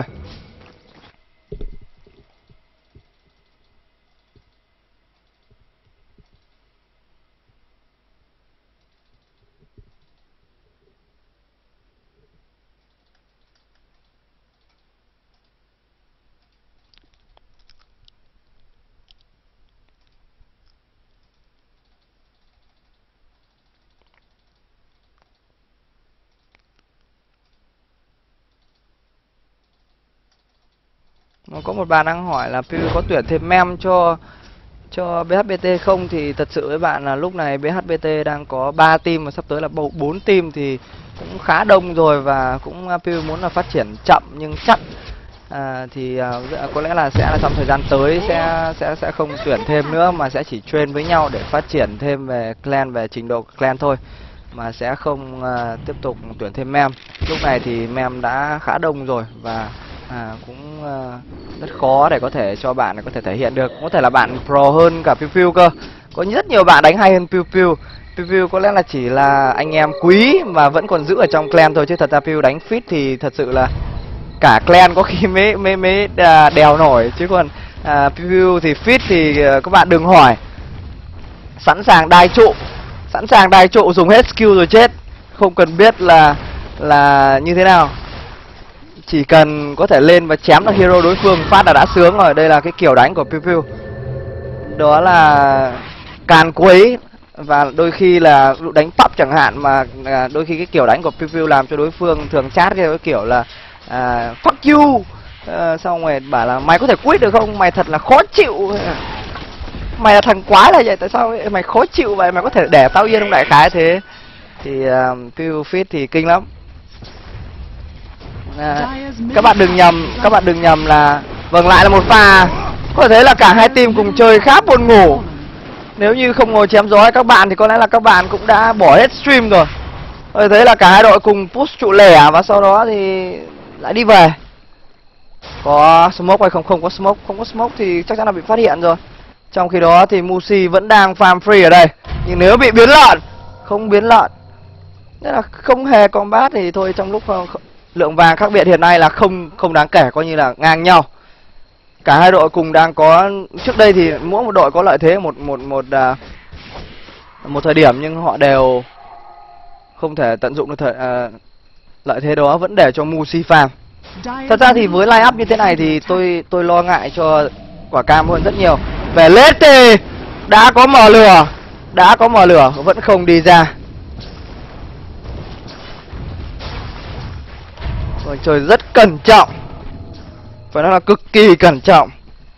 Có một bạn đang hỏi là PewPew có tuyển thêm mem cho BHBT không, thì thật sự với bạn là lúc này BHBT đang có 3 team và sắp tới là 4 team thì cũng khá đông rồi, và cũng PewPew muốn là phát triển chậm nhưng chắc. Thì có lẽ là sẽ là trong thời gian tới sẽ không tuyển thêm nữa, mà sẽ chỉ train với nhau để phát triển thêm về clan, về trình độ clan thôi, mà sẽ không tiếp tục tuyển thêm mem. Lúc này thì mem đã khá đông rồi, và cũng rất khó để có thể cho bạn có thể thể hiện được. Có thể là bạn pro hơn cả PewPew cơ. Có rất nhiều bạn đánh hay hơn PewPew. PewPew có lẽ là chỉ là anh em quý mà vẫn còn giữ ở trong clan thôi, chứ thật ra PewPew đánh fit thì thật sự là cả clan có khi mới đèo nổi, chứ còn PewPew thì fit thì các bạn đừng hỏi. Sẵn sàng đai trụ, dùng hết skill rồi chết, không cần biết là như thế nào, chỉ cần có thể lên và chém được hero đối phương phát là đã sướng rồi. Đây là cái kiểu đánh của PewPew, đó là càn quấy, và đôi khi là đánh pub chẳng hạn, mà đôi khi cái kiểu đánh của PewPew làm cho đối phương thường chat cái kiểu là fuck you, xong rồi bảo là mày có thể quit được không, mày thật là khó chịu, mày là thằng quái là vậy, tại sao mày khó chịu vậy, mày có thể để tao yên không, đại khái thế. Thì PewPew fit thì kinh lắm. Các bạn đừng nhầm là vâng, lại là một pha. Có thể thấy là cả hai team cùng chơi khá buồn ngủ. Nếu như không ngồi chém gió các bạn thì có lẽ là các bạn cũng đã bỏ hết stream rồi. Tôi thấy là cả hai đội cùng push trụ lẻ và sau đó thì lại đi về. Có smoke hay không? Không có smoke. Không có smoke thì chắc chắn là bị phát hiện rồi. Trong khi đó thì Musi vẫn đang farm free ở đây. Nhưng nếu bị biến lợn, không biến lợn, nên là không hề combat thì thôi, trong lúc lượng vàng khác biệt hiện nay là không đáng kể, coi như là ngang nhau. Cả hai đội cùng đang có, trước đây thì mỗi một đội có lợi thế một thời điểm, nhưng họ đều không thể tận dụng được lợi thế đó, vẫn để cho Musi farm. Thật ra thì với line up như thế này thì tôi lo ngại cho quả cam hơn rất nhiều. Về lết thì đã có mở lửa vẫn không đi ra. Rồi chơi rất cẩn trọng, phải nói là cực kỳ cẩn trọng.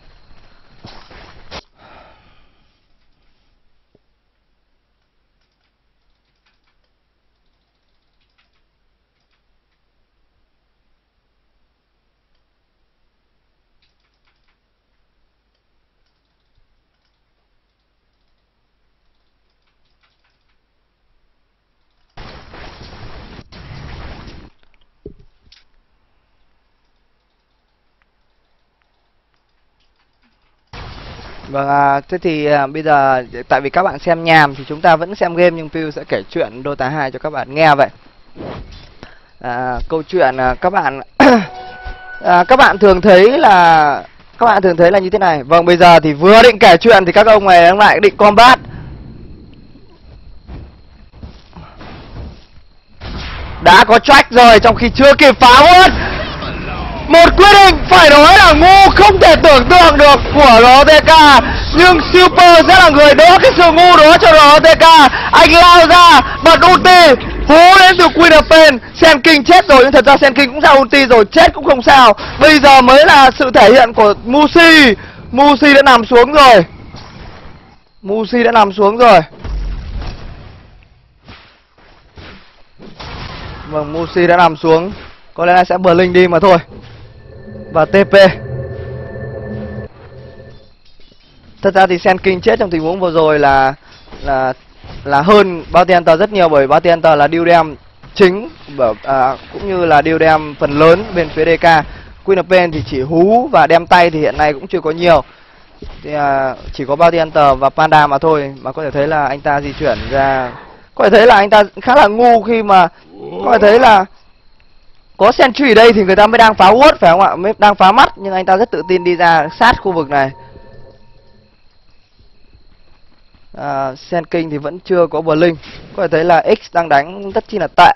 Vâng, thế thì bây giờ tại vì các bạn xem nhàm thì chúng ta vẫn xem game, nhưng Pew sẽ kể chuyện Dota 2 cho các bạn nghe vậy. Câu chuyện các bạn các bạn thường thấy là như thế này. Vâng, bây giờ thì vừa định kể chuyện thì các ông này lại định combat. Đã có track rồi trong khi chưa kịp phá luôn. Một quyết định phải nói là ngu không thể tưởng tượng được của ROTK, nhưng Super sẽ là người đỡ cái sự ngu đó cho ROTK. Anh lao ra bật ulti hú đến từ Queen of Pain. Sen King chết rồi, nhưng thật ra Sen King cũng ra ulti rồi, chết cũng không sao. Bây giờ mới là sự thể hiện của Musi. Musi đã nằm xuống rồi. Vâng, Musi đã nằm xuống. Có lẽ là sẽ Blink đi mà thôi. Và TP. Thật ra thì Sen King chết trong tình huống vừa rồi là hơn Bounty Hunter rất nhiều, bởi Bounty Hunter là deal damage chính, cũng như là deal damage phần lớn bên phía DK. Queen of Pain thì chỉ hú và đem tay thì hiện nay cũng chưa có nhiều. Thì chỉ có Bounty Hunter và Panda mà thôi, mà có thể thấy là anh ta di chuyển ra. Có thể thấy là anh ta khá là ngu khi mà có thể thấy là có sentry ở đây thì người ta mới đang phá ward, phải không ạ? Mới đang phá mắt, nhưng anh ta rất tự tin đi ra sát khu vực này. Sen King thì vẫn chưa có Blink. Có thể thấy là X đang đánh rất chi là tệ.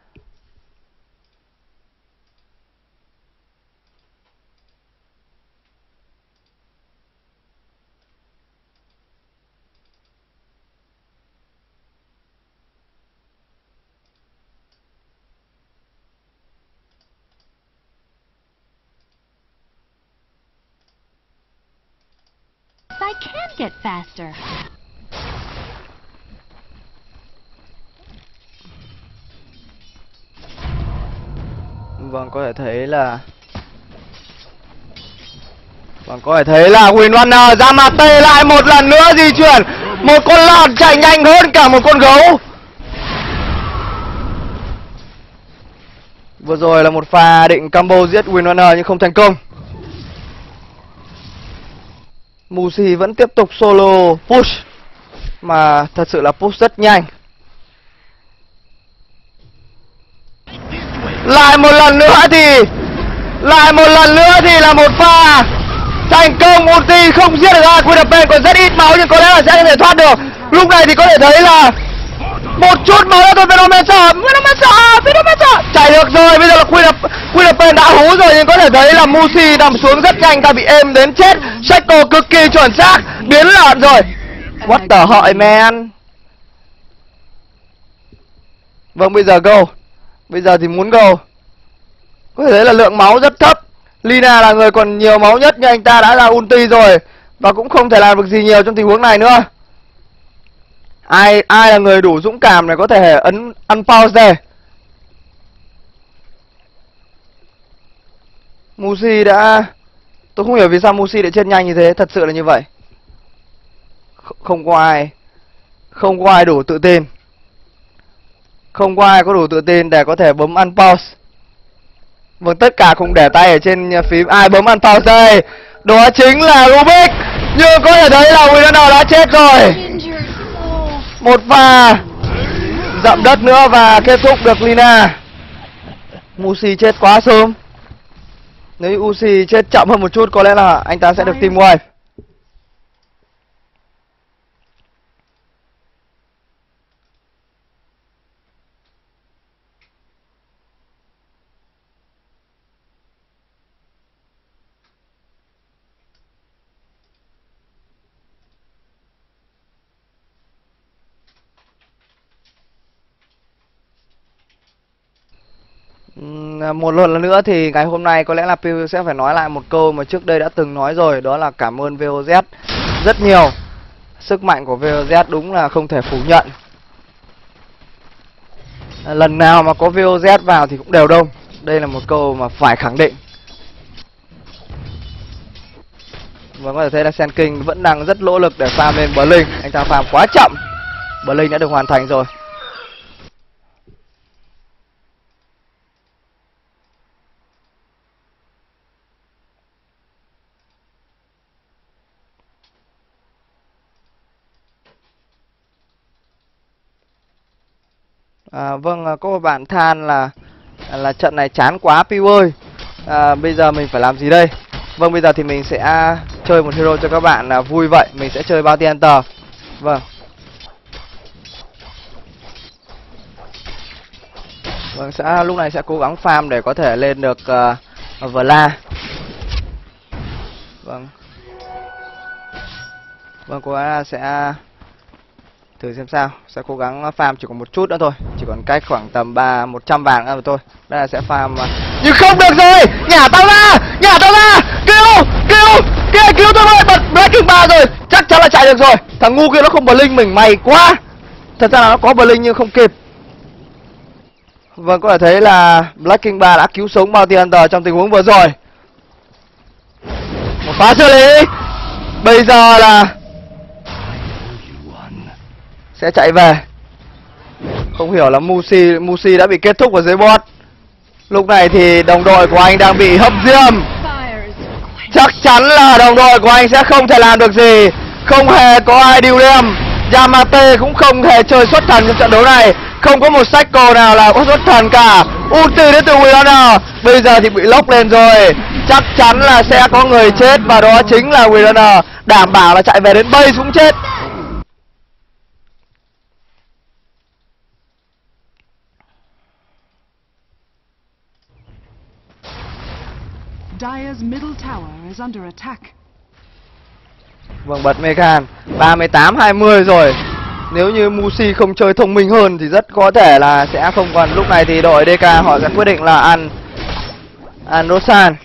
I can get faster. Vâng, có thể thấy là Windrunner ra mặt tê lại một lần nữa di chuyển. Một con lợn chạy nhanh hơn cả một con gấu. Vừa rồi là một pha định combo giết Windrunner nhưng không thành công. Musi vẫn tiếp tục solo push, mà thật sự là push rất nhanh. Lại một lần nữa thì là một pha thành công. Ulti không giết được ai. Queen of Pain còn rất ít máu nhưng có lẽ là sẽ có thể thoát được. Lúc này thì có thể thấy là một chút máu nữa thôi. Venomancer chạy được rồi. Bây giờ là Queen of Pain đã hú rồi, nhưng có thể thấy là Musi nằm xuống rất nhanh, ta bị êm đến chết. Shackle cực kỳ chuẩn xác, biến lợn rồi. What the hợi man. Vâng, bây giờ go. Bây giờ thì muốn go. Có thể thấy là lượng máu rất thấp. Lina là người còn nhiều máu nhất, nhưng anh ta đã ra ulti rồi và cũng không thể làm được gì nhiều trong tình huống này nữa. Ai là người đủ dũng cảm để có thể ấn unpause. Musi đã... Tôi không hiểu vì sao Musi lại chết nhanh như thế, thật sự là như vậy. Không có ai đủ tự tin. Không có ai có đủ tự tin để có thể bấm unpause. Vâng, tất cả cùng để tay ở trên phím. Ai bấm unpause đây? Đó chính là Rubik. Nhưng có thể thấy là Winner đã chết rồi. Một pha dậm đất nữa và kết thúc được Lina. Musi chết quá sớm. Nếu như Uzi chết chậm hơn một chút có lẽ là anh ta sẽ được team wipe. Một lần nữa thì ngày hôm nay có lẽ là PU sẽ phải nói lại một câu mà trước đây đã từng nói rồi. Đó là cảm ơn VOZ rất nhiều. Sức mạnh của VOZ đúng là không thể phủ nhận. Lần nào mà có VOZ vào thì cũng đều đông. Đây là một câu mà phải khẳng định. Và có thể thấy là Sen King vẫn đang rất nỗ lực để farm lên Blink. Anh ta farm quá chậm. Blink đã được hoàn thành rồi. Vâng, có một bạn than là trận này chán quá Piu ơi. Bây giờ mình phải làm gì đây? Vâng, bây giờ thì mình sẽ chơi một hero cho các bạn vui vậy. Mình sẽ chơi Bounty Hunter. Vâng. Vâng, lúc này sẽ cố gắng farm để có thể lên được Vla. Vâng. Vâng, cố gắng sẽ thử xem sao. Sẽ cố gắng farm chỉ còn một chút nữa thôi. Chỉ còn cách khoảng tầm 100 vàng nữa thôi. Đây là sẽ farm nhưng không được rồi. Nhả tao ra. Cứu tôi ơi. Bật Breaking 3 rồi. Chắc chắn là chạy được rồi. Thằng ngu kia nó không blink mình, mày quá. Thật ra là nó có blink nhưng không kịp. Vâng, có thể thấy là Blacking 3 đã cứu sống Bounty Hunter trong tình huống vừa rồi. Một pha xử lý. Bây giờ là sẽ chạy về. Không hiểu là Musi đã bị kết thúc ở dưới bot. Lúc này thì đồng đội của anh đang bị hấp diêm. Chắc chắn là đồng đội của anh sẽ không thể làm được gì. Không hề có ai điều điểm. Yamate cũng không hề chơi xuất thần trong trận đấu này. Không có một cycle nào là có xuất thần cả. Ulti đến từ Winner. Bây giờ thì bị lốc lên rồi. Chắc chắn là sẽ có người chết. Và đó chính là Winner. Đảm bảo là chạy về đến base cũng chết. Dire's middle tower is under attack. Vâng, bật Megan 38-20 rồi. Nếu như Musi không chơi thông minh hơn thì rất có thể là sẽ không còn. Lúc này thì đội DK họ sẽ quyết định là ăn Rosan.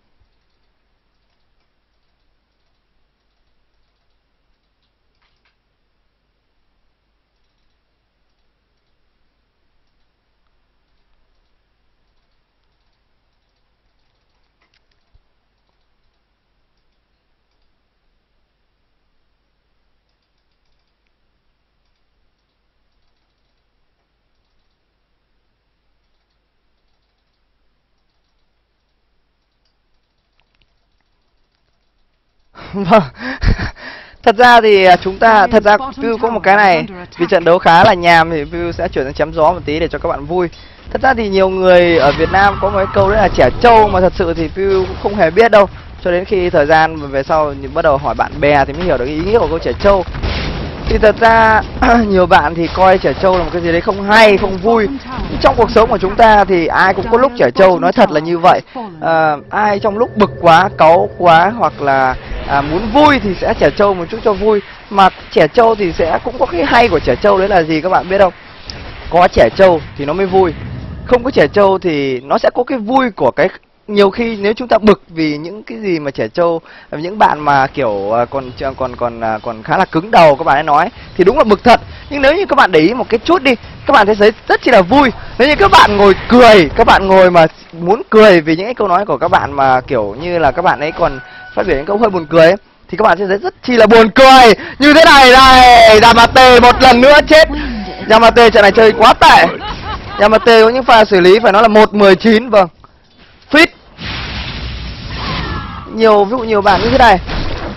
Vâng. Thật ra thì View có một cái này. Vì trận đấu khá là nhàm thì View sẽ chuyển sang chém gió một tí để cho các bạn vui. Thật ra thì nhiều người ở Việt Nam có một cái câu đấy là trẻ trâu, mà thật sự thì View cũng không hề biết đâu. Cho đến khi thời gian về sau bắt đầu hỏi bạn bè thì mới hiểu được ý nghĩa của câu trẻ trâu. Thì thật ra nhiều bạn thì coi trẻ trâu là một cái gì đấy không hay, không vui. Nhưng trong cuộc sống của chúng ta thì ai cũng có lúc trẻ trâu, nói thật là như vậy. Ai trong lúc bực quá, cáu quá hoặc là muốn vui thì sẽ trẻ trâu một chút cho vui. Mà trẻ trâu thì sẽ cũng có cái hay của trẻ trâu, đấy là gì các bạn biết không? Có trẻ trâu thì nó mới vui. Không có trẻ trâu thì nó sẽ có cái vui của cái. Nhiều khi nếu chúng ta bực vì những cái gì mà trẻ trâu, những bạn mà kiểu còn khá là cứng đầu các bạn ấy nói thì đúng là bực thật. Nhưng nếu như các bạn để ý một cái chút đi, các bạn thấy rất chi là vui. Nếu như các bạn ngồi cười, các bạn ngồi mà muốn cười vì những cái câu nói của các bạn mà kiểu như là các bạn ấy còn phát biểu những câu hơi buồn cười ấy, thì các bạn sẽ thấy rất chi là buồn cười. Như thế này này, Yamate một lần nữa chết. Yamate trận này chơi quá tệ. Yamate có những pha xử lý phải nói là 1-19. Vâng, fit. Ví dụ nhiều bạn như thế này.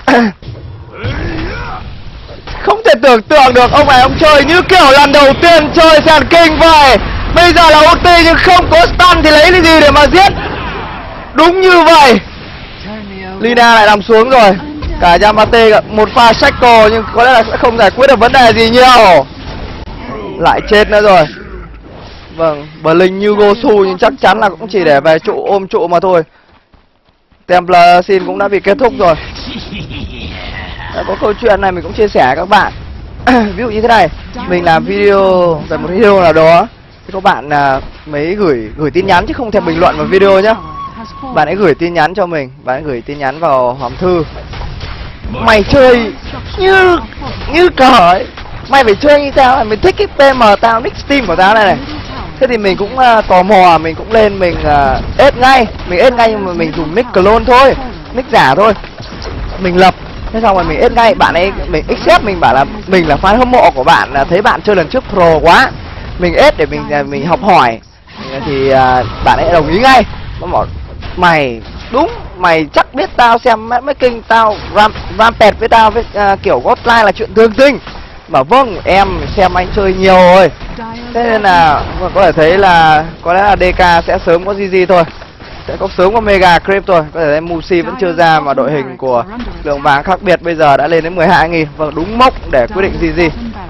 Không thể tưởng tượng được ông này ông chơi như kiểu lần đầu tiên chơi Sand King vậy. Bây giờ là ulti nhưng không có stun thì lấy cái gì để mà giết. Đúng như vậy. Lina lại nằm xuống rồi. Cả Yamate một pha shackle nhưng có lẽ là sẽ không giải quyết được vấn đề gì nhiều. Lại chết nữa rồi. Vâng, Blink như Gosu nhưng chắc chắn là cũng chỉ để về trụ ôm trụ mà thôi. Templar Sin cũng đã bị kết thúc rồi. Có câu chuyện này mình cũng chia sẻ với các bạn. Ví dụ như thế này, mình làm video về một video nào đó thì các bạn mới gửi tin nhắn chứ không thèm bình luận vào video nhá. Bạn ấy gửi tin nhắn cho mình, bạn ấy gửi tin nhắn vào hòm thư. Mày chơi như cờ ấy, mày phải chơi như tao, mày thích cái PM tao, nick Steam của tao này này. Thế thì mình cũng tò mò, mình cũng lên mình ép ngay, nhưng mà mình dùng nick clone thôi, nick giả thôi. Mình lập, thế xong rồi mình ép ngay, bạn ấy mình accept, mình bảo là mình là fan hâm mộ của bạn, thấy bạn chơi lần trước pro quá, mình ép để mình học hỏi. Thì bạn ấy đồng ý ngay. Nó bảo mày đúng, mày chắc biết tao xem mấy kênh tao rampage với tao với kiểu Godline là chuyện thường tình. Bảo vâng, em xem anh chơi nhiều rồi. Thế nên là có thể thấy là có lẽ là DK sẽ sớm có GG thôi, sẽ có sớm có Mega Creep thôi. Có thể Musi vẫn chưa ra mà đội hình của lượng vàng khác biệt bây giờ đã lên đến 12.000. Vâng, đúng mốc để quyết định GG.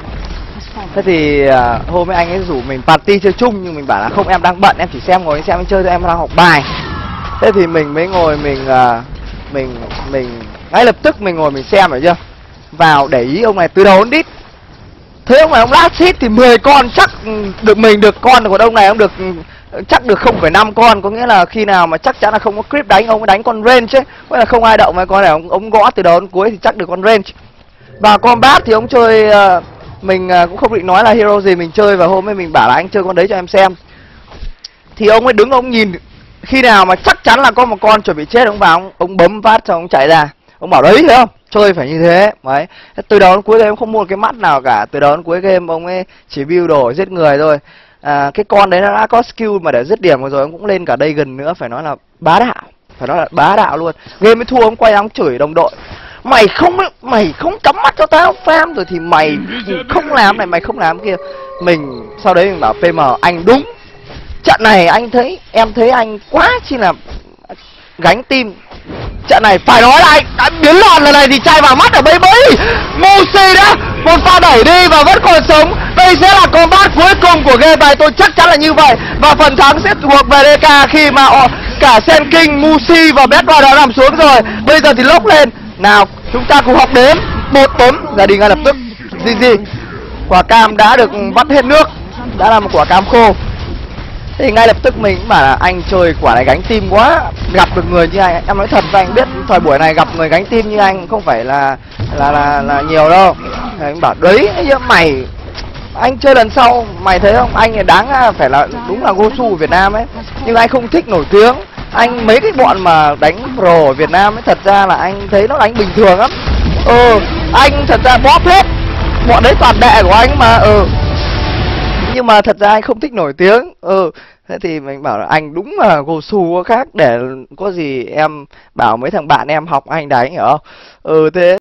Thế thì hôm ấy anh ấy rủ mình party chơi chung nhưng mình bảo là không, em đang bận, em chỉ ngồi xem anh chơi thôi, em đang học bài. Thế thì mình mới ngồi mình ngay lập tức mình ngồi mình xem, phải chưa? Vào để ý ông này từ đầu đến đít. Thế ông này ông last hit thì 10 con chắc được mình được con, còn ông này ông được chắc được 0,5 con, có nghĩa là khi nào mà chắc chắn là không có creep đánh, ông mới đánh con range chứ. Có là không ai động với con này, ông gõ từ đầu đến cuối thì chắc được con range. Và combat thì ông chơi mình cũng không định nói là hero gì mình chơi, và hôm ấy mình bảo là anh chơi con đấy cho em xem. Thì ông ấy đứng ông nhìn, khi nào mà chắc chắn là có một con chuẩn bị chết, ông vào ông bấm phát cho ông chạy ra. Ông bảo đấy, thấy không? Chơi phải như thế. Đấy. Từ đầu đến cuối game không mua cái mắt nào cả. Từ đầu đến cuối game ông ấy chỉ build đồ giết người thôi. Cái con đấy nó đã có skill mà để giết điểm rồi, ông cũng lên cả đây gần nữa, phải nói là bá đạo. Phải nói là bá đạo luôn. Game mới thua ông quay ông chửi đồng đội. Mày không cắm mắt cho tao farm rồi thì mày không làm này, mày không làm kia. Mình sau đấy mình bảo PM anh đúng. Trận này em thấy anh quá chi là gánh team. Trận này phải nói là anh đã biến loạn lần này thì chai vào mắt ở bấy bấy. Musi đã một pha đẩy đi và vẫn còn sống. Đây sẽ là combat cuối cùng của game này, tôi chắc chắn là như vậy. Và phần thắng sẽ thuộc về DK khi mà cả Sand King, Musi và Bedwars đã nằm xuống rồi. Bây giờ thì lốc lên. Nào, chúng ta cùng học đếm 1 bấm ra đi ngay lập tức. GG. Quả cam đã được vắt hết nước, đã là một quả cam khô. Thì ngay lập tức mình cũng bảo là anh chơi quả này gánh team quá, gặp được người như anh, em nói thật với anh biết thời buổi này gặp người gánh team như anh không phải là nhiều đâu. Thì anh bảo đấy, mày anh chơi lần sau mày thấy không, anh đáng phải là đúng là Gosu của Việt Nam ấy, nhưng anh không thích nổi tiếng. Anh mấy cái bọn mà đánh pro ở Việt Nam ấy, thật ra là anh thấy nó đánh bình thường lắm. Anh thật ra bóp hết, bọn đấy toàn đệ của anh mà. Nhưng mà thật ra anh không thích nổi tiếng. Thế thì mình bảo là anh đúng là Gosu có khác, để có gì em bảo mấy thằng bạn em học anh đánh, hiểu không? Thế